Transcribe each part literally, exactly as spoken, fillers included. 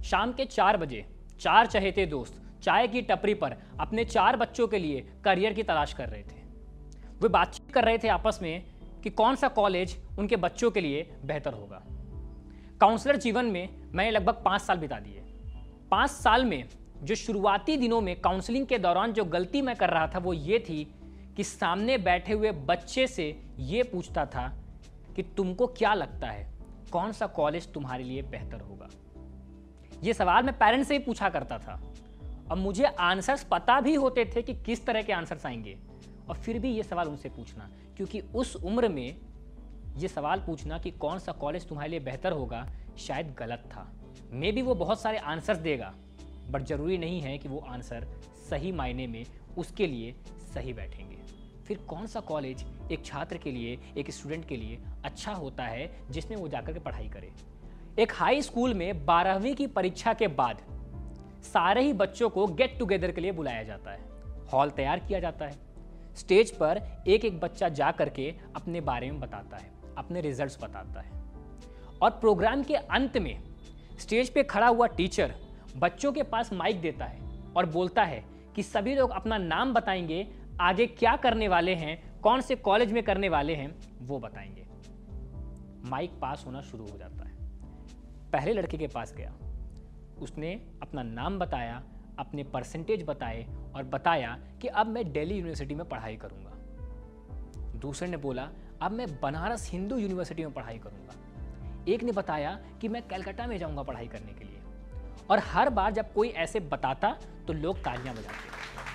शाम के चार बजे चार चहेते दोस्त चाय की टपरी पर अपने चार बच्चों के लिए करियर की तलाश कर रहे थे। वे बातचीत कर रहे थे आपस में कि कौन सा कॉलेज उनके बच्चों के लिए बेहतर होगा। काउंसलर जीवन में मैंने लगभग पाँच साल बिता दिए। पाँच साल में जो शुरुआती दिनों में काउंसलिंग के दौरान जो गलती मैं कर रहा था वो ये थी कि सामने बैठे हुए बच्चे से ये पूछता था कि तुमको क्या लगता है कौन सा कॉलेज तुम्हारे लिए बेहतर होगा। ये सवाल मैं पेरेंट्स से ही पूछा करता था और मुझे आंसर्स पता भी होते थे कि किस तरह के आंसर्स आएंगे, और फिर भी ये सवाल उनसे पूछना, क्योंकि उस उम्र में ये सवाल पूछना कि कौन सा कॉलेज तुम्हारे लिए बेहतर होगा शायद गलत था। मे बी वो बहुत सारे आंसर्स देगा, बट जरूरी नहीं है कि वो आंसर सही मायने में उसके लिए सही बैठेंगे। फिर कौन सा कॉलेज एक छात्र के लिए, एक स्टूडेंट के लिए अच्छा होता है जिसमें वो जाकर के पढ़ाई करे। एक हाई स्कूल में बारहवीं की परीक्षा के बाद सारे ही बच्चों को गेट टुगेदर के लिए बुलाया जाता है। हॉल तैयार किया जाता है, स्टेज पर एक एक बच्चा जा करके अपने बारे में बताता है, अपने रिजल्ट्स बताता है, और प्रोग्राम के अंत में स्टेज पे खड़ा हुआ टीचर बच्चों के पास माइक देता है और बोलता है कि सभी लोग अपना नाम बताएंगे, आगे क्या करने वाले हैं, कौन से कॉलेज में करने वाले हैं वो बताएंगे। माइक पास होना शुरू हो जाता है। पहले लड़के के पास गया, उसने अपना नाम बताया, अपने परसेंटेज बताए और बताया कि अब मैं दिल्ली यूनिवर्सिटी में पढ़ाई करूंगा। दूसरे ने बोला अब मैं बनारस हिंदू यूनिवर्सिटी में पढ़ाई करूंगा। एक ने बताया कि मैं कलकत्ता में जाऊंगा पढ़ाई करने के लिए। और हर बार जब कोई ऐसे बताता तो लोग तालियां बजाते।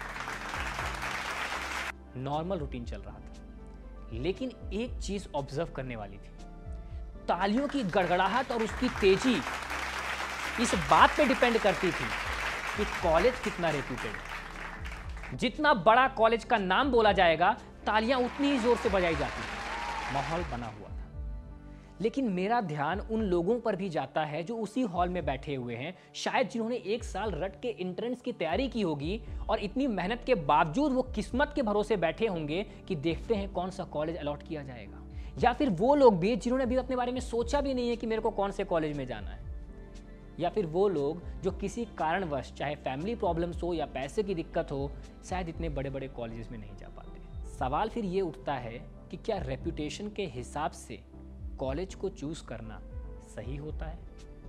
नॉर्मल रूटीन चल रहा था, लेकिन एक चीज ऑब्जर्व करने वाली थी। तालियों की गड़गड़ाहट और उसकी तेजी इस बात पे डिपेंड करती थी कि कॉलेज कितना रेप्यूटेड है। जितना बड़ा कॉलेज का नाम बोला जाएगा तालियां उतनी ही जोर से बजाई जाती थी। माहौल बना हुआ था। लेकिन मेरा ध्यान उन लोगों पर भी जाता है जो उसी हॉल में बैठे हुए हैं, शायद जिन्होंने एक साल रट के एंट्रेंस की तैयारी की होगी और इतनी मेहनत के बावजूद वो किस्मत के भरोसे बैठे होंगे कि देखते हैं कौन सा कॉलेज अलॉट किया जाएगा। या फिर वो लोग भी जिन्होंने अभी अपने बारे में सोचा भी नहीं है कि मेरे को कौन से कॉलेज में जाना है। या फिर वो लोग जो किसी कारणवश, चाहे फैमिली प्रॉब्लम्स हो या पैसे की दिक्कत हो, शायद इतने बड़े बड़े कॉलेजेस में नहीं जा पाते। सवाल फिर ये उठता है कि क्या रेपुटेशन के हिसाब से कॉलेज को चूज करना सही होता है?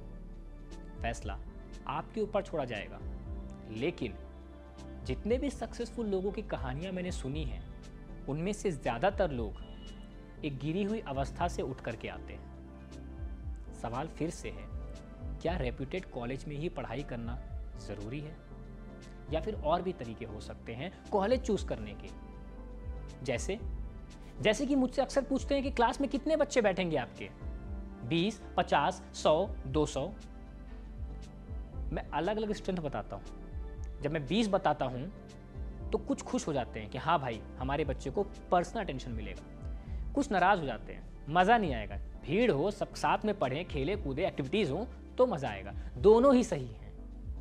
फैसला आपके ऊपर छोड़ा जाएगा। लेकिन जितने भी सक्सेसफुल लोगों की कहानियां मैंने सुनी हैं, उनमें से ज्यादातर लोग एक गिरी हुई अवस्था से उठ करके आते हैं। सवाल फिर से है, क्या रेप्यूटेड कॉलेज में ही पढ़ाई करना जरूरी है? या फिर और भी तरीके हो सकते हैं कॉलेज चूज करने के? जैसे जैसे कि मुझसे अक्सर पूछते हैं कि क्लास में कितने बच्चे बैठेंगे आपके? बीस, पचास, सौ, दो सौ? मैं अलग अलग स्ट्रेंथ बताता हूं। जब मैं बीस बताता हूं तो कुछ खुश हो जाते हैं कि हाँ भाई हमारे बच्चे को पर्सनल अटेंशन मिलेगा। कुछ नाराज हो जाते हैं, मजा नहीं आएगा। भीड़ हो, सब साथ में पढ़ें, खेले कूदे, एक्टिविटीज हो तो मजा आएगा। दोनों ही सही हैं।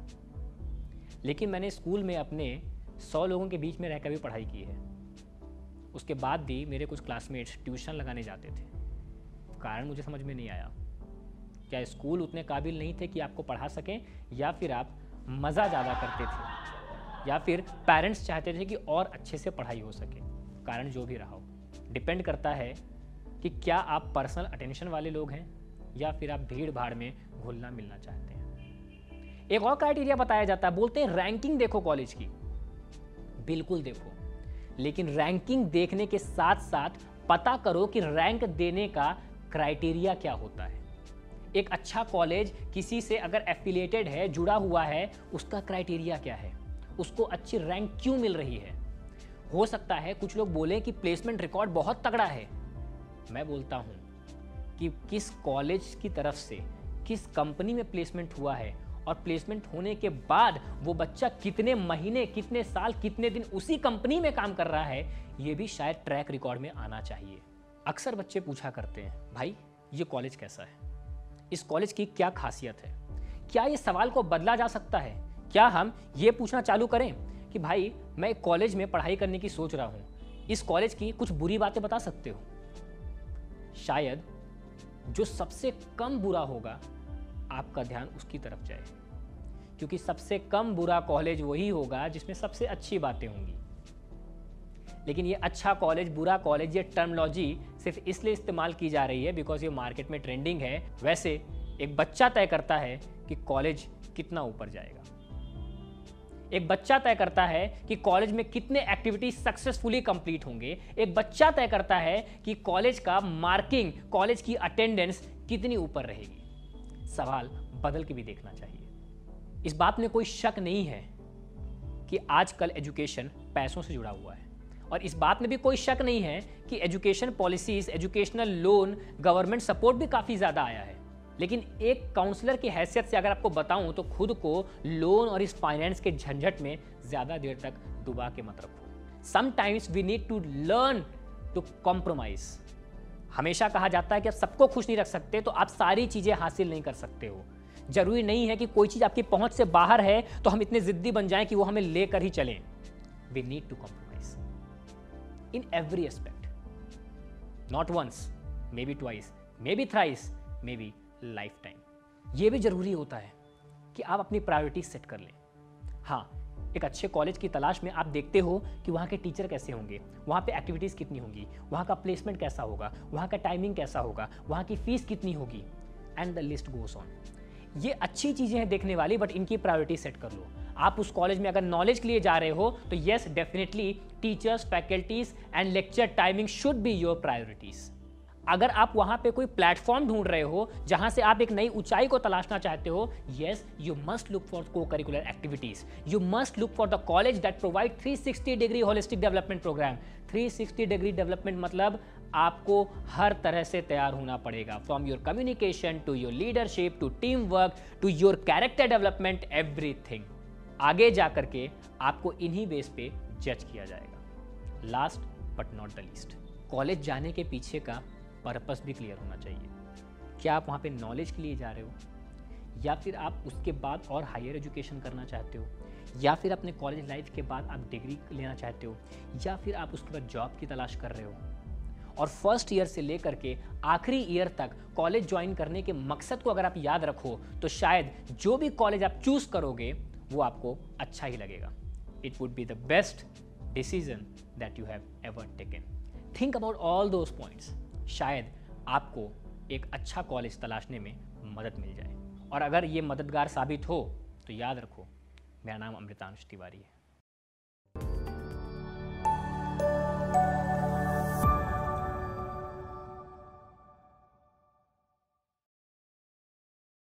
लेकिन मैंने स्कूल में अपने सौ लोगों के बीच में रहकर भी पढ़ाई की है। उसके बाद भी मेरे कुछ क्लासमेट्स ट्यूशन लगाने जाते थे। कारण मुझे समझ में नहीं आया, क्या स्कूल उतने काबिल नहीं थे कि आपको पढ़ा सकें, या फिर आप मज़ा ज़्यादा करते थे, या फिर पेरेंट्स चाहते थे कि और अच्छे से पढ़ाई हो सके। कारण जो भी रहा हो, डिपेंड करता है कि क्या आप पर्सनल अटेंशन वाले लोग हैं या फिर आप भीड़ भाड़ में घुलना मिलना चाहते हैं। एक और क्राइटेरिया बताया जाता है, बोलते हैं रैंकिंग देखो कॉलेज की। बिल्कुल देखो, लेकिन रैंकिंग देखने के साथ साथ पता करो कि रैंक देने का क्राइटेरिया क्या होता है। एक अच्छा कॉलेज किसी से अगर एफिलिएटेड है, जुड़ा हुआ है, उसका क्राइटेरिया क्या है, उसको अच्छी रैंक क्यों मिल रही है। हो सकता है कुछ लोग बोले कि प्लेसमेंट रिकॉर्ड बहुत तगड़ा है। मैं बोलता हूं कि किस कॉलेज की तरफ से, किस कंपनी में प्लेसमेंट हुआ है, और प्लेसमेंट होने के बाद वो बच्चा कितने महीने, कितने साल, कितने दिन उसी कंपनी में काम कर रहा है, ये भी शायद ट्रैक रिकॉर्ड में आना चाहिए। अक्सर बच्चे पूछा करते हैं, भाई ये कॉलेज कैसा है, इस कॉलेज की क्या खासियत है? क्या ये सवाल को बदला जा सकता है? क्या हम ये पूछना चालू करें कि भाई मैं एक कॉलेज में पढ़ाई करने की सोच रहा हूँ, इस कॉलेज की कुछ बुरी बातें बता सकते हो? शायद जो सबसे कम बुरा होगा आपका ध्यान उसकी तरफ जाए। क्योंकि सबसे कम बुरा कॉलेज वही होगा जिसमें सबसे अच्छी बातें होंगी। लेकिन ये अच्छा कॉलेज, बुरा कॉलेज, ये टर्मोलॉजी सिर्फ इसलिए इस्तेमाल की जा रही है बिकॉज ये मार्केट में ट्रेंडिंग है। वैसे एक बच्चा तय करता है कि कॉलेज कितना ऊपर जाएगा। एक बच्चा तय करता है कि कॉलेज में कितने एक्टिविटीज सक्सेसफुली कंप्लीट होंगे। एक बच्चा तय करता है कि कॉलेज का मार्किंग, कॉलेज की अटेंडेंस कितनी ऊपर रहेगी। सवाल बदल के भी देखना चाहिए। इस बात में कोई शक नहीं है कि आजकल एजुकेशन पैसों से जुड़ा हुआ है, और इस बात में भी कोई शक नहीं है कि education policies, educational loan, government support भी काफ़ी ज़्यादा आया है। लेकिन एक काउंसलर की हैसियत से अगर आपको बताऊं तो खुद को लोन और इस फाइनेंस के झंझट में ज़्यादा देर तक डुबा के मत रखो। Sometimes we need to learn to compromise. हमेशा कहा जाता है कि आप सबको खुश नहीं रख सकते, तो आप सारी चीज़ें हासिल नहीं कर सकते हो। जरूरी नहीं है कि कोई चीज़ आपकी पहुंच से बाहर है तो हम इतने जिद्दी बन जाएं कि वो हमें लेकर ही चलें। We need to compromise in every aspect, not once, maybe twice, maybe thrice, maybe lifetime. ये भी जरूरी होता है कि आप अपनी प्रायोरिटी सेट कर लें। हाँ, एक अच्छे कॉलेज की तलाश में आप देखते हो कि वहाँ के टीचर कैसे होंगे, वहाँ पे एक्टिविटीज़ कितनी होंगी, वहाँ का प्लेसमेंट कैसा होगा, वहाँ का टाइमिंग कैसा होगा, वहाँ की फीस कितनी होगी, and the list goes on. ये अच्छी चीज़ें हैं देखने वाली, बट इनकी प्रायोरिटी सेट कर लो। आप उस कॉलेज में अगर नॉलेज के लिए जा रहे हो तो yes, definitely teachers, faculties and lecture timing should be your priorities. अगर आप वहां पे कोई प्लेटफॉर्म ढूंढ रहे हो जहां से आप एक नई ऊंचाई को तलाशना चाहते हो, yes, you must look for co-curricular activities. You must look for the college that provide three sixty degree holistic development program. Three sixty degree development मतलब आपको हर तरह से तैयार होना पड़ेगा, from your communication to your leadership to team work to your character development, everything. आगे जाकर के आपको इन्हीं बेस पे जज किया जाएगा। Last but not the least, college जाने के पीछे का पर्पस भी क्लियर होना चाहिए। क्या आप वहाँ पे नॉलेज के लिए जा रहे हो, या फिर आप उसके बाद और हायर एजुकेशन करना चाहते हो, या फिर अपने कॉलेज लाइफ के बाद आप डिग्री लेना चाहते हो, या फिर आप उसके बाद जॉब की तलाश कर रहे हो। और फर्स्ट ईयर से लेकर के आखिरी ईयर तक कॉलेज ज्वाइन करने के मकसद को अगर आप याद रखो तो शायद जो भी कॉलेज आप चूज करोगे वो आपको अच्छा ही लगेगा। It would be the best decision that you have ever taken. Think about all those points. शायद आपको एक अच्छा कॉलेज तलाशने में मदद मिल जाए, और अगर ये मददगार साबित हो तो याद रखो, मेरा नाम अमृतांश तिवारी है।